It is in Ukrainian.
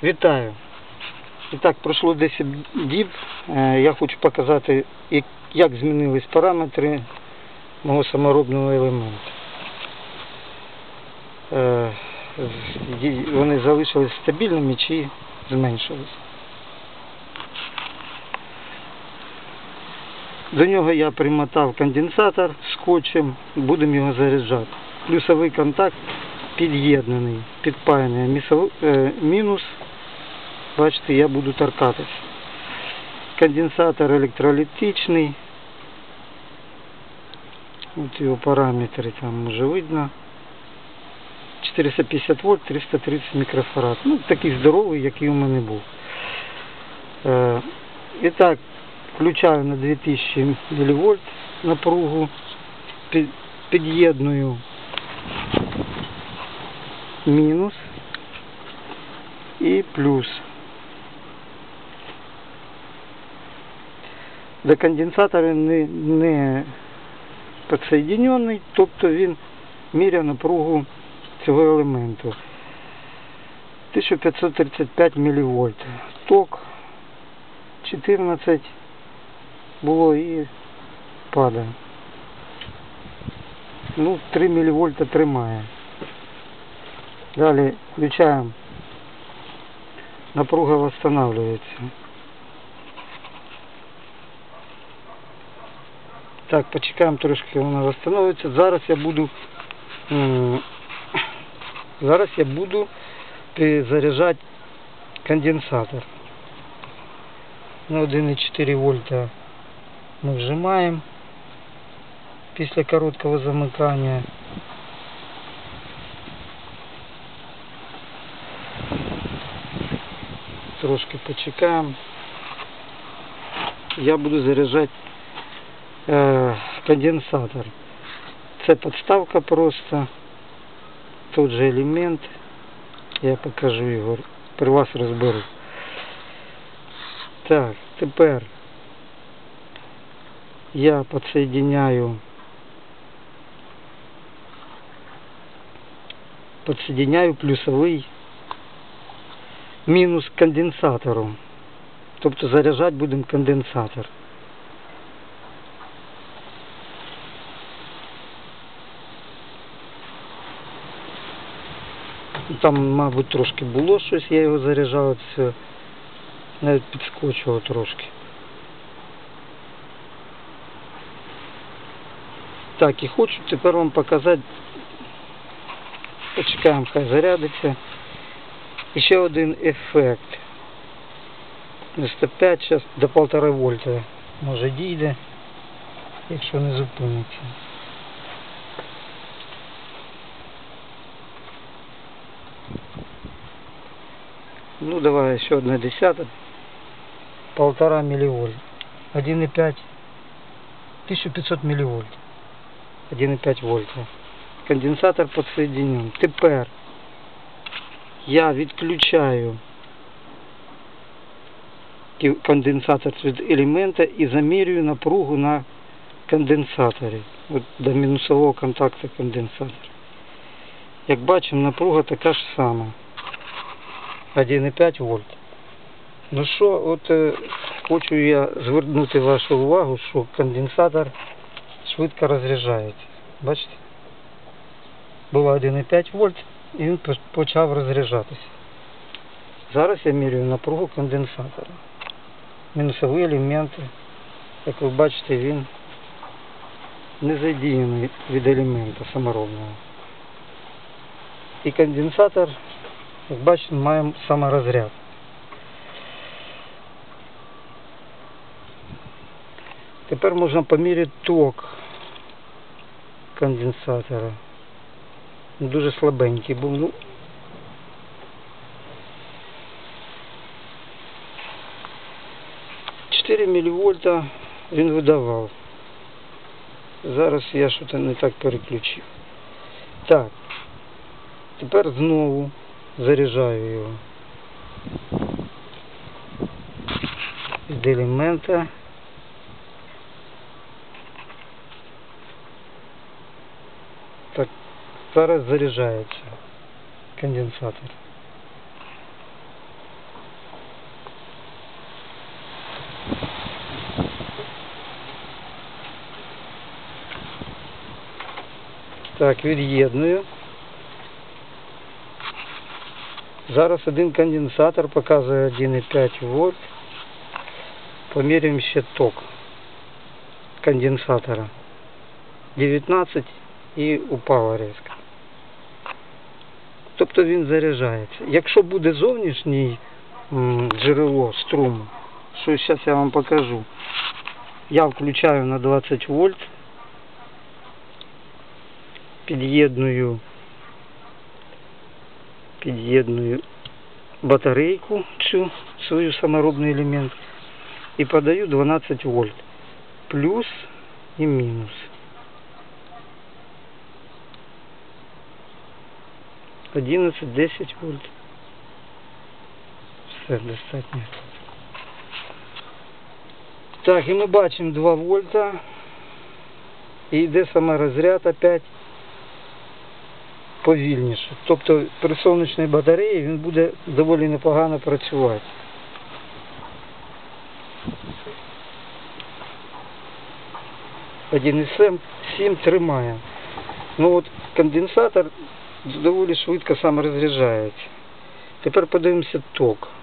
Вітаю! І так, пройшло 10 діб. Я хочу показати, як змінились параметри мого саморобного елементу. Вони залишились стабільними чи зменшились. До нього я примотав конденсатор скотчем, будемо його заряджати. Плюсовий контакт під'єднаний, підпаяний, мінус, бачите, я буду торкатися. Конденсатор електролітичний, от його параметри там вже видно. 450 вольт, 330 мікрофарад. Ну, такий здоровий, який у мене був. І так, включаю на 2000 мВ напругу, під'єдную мінус і плюс. До конденсатора не підсоєднений, тобто він міряє напругу цього елементу. 1535 мВ. Ток 14 було і падає. Ну, 3 мВ тримає. Далі включаємо. Напруга восстанавливается. Так, почекаємо трошки, вона восстановиться. Зараз я буду заряджати конденсатор. На 1,4 вольта ми вжимаємо після короткого замикання. Трошки почекаємо. Я буду заряджати конденсатор. Це підставка просто. Тот же елемент. Я покажу його. При вас розберу. Так, тепер я підсоединяю плюсовий мінус конденсатору. Тобто заряджати будемо конденсатор. Там, мабуть, трошки було щось, я його заряджав, все навіть підскочило трошки. Так, і хочу тепер вам показати, почекаємо, хай зарядиться. І ще один ефект. 95, зараз до 1,5 вольта може дійде, якщо не зупиниться. Ну, давай ще 1/10. 1,5 мВ. 1,5. 1500 мВ. 1,5 вольта. Конденсатор підсоєднений. Тепер я відключаю конденсатор від елемента і замірюю напругу на конденсаторі. От до мінусового контакту конденсатора. Як бачимо, напруга така ж сама. 1,5 вольт. Ну що, от хочу я звернути вашу увагу, що конденсатор швидко розряджається. Бачите? Було 1,5 вольт і він почав розряджатися. Зараз я міряю напругу конденсатора. Мінусові елементи, як ви бачите, він не задіяний від елемента саморобного. І конденсатор, як бачите, має саморозряд. Тепер можна поміряти ток конденсатора. Дуже слабенький був. Ну, мВ він видавав. Зараз я щось не так переключив. Так. Тепер знову заряджаю його від елемента. Так, зараз заряджається конденсатор. Так, від'єдную. Зараз один конденсатор показує 1,5 вольт. Поміряємо ще ток конденсатора. 19 і упало різко. Тобто він заряджається. Якщо буде зовнішній джерело струму, що зараз я вам покажу. Я включаю на 20 вольт. Під'єдную батарейку, цю свою саморобний елемент, і подаю 12 вольт. Плюс і мінус. – 11-10 вольт. Все, достатньо. Так, і ми бачимо 2 вольта. І йде саморозряд опять повільніше. Тобто при сонячній батареї він буде доволі непогано працювати. Один із 7 тримає. Ну от конденсатор доволі швидко саморозряджається. Тепер подивимося ток.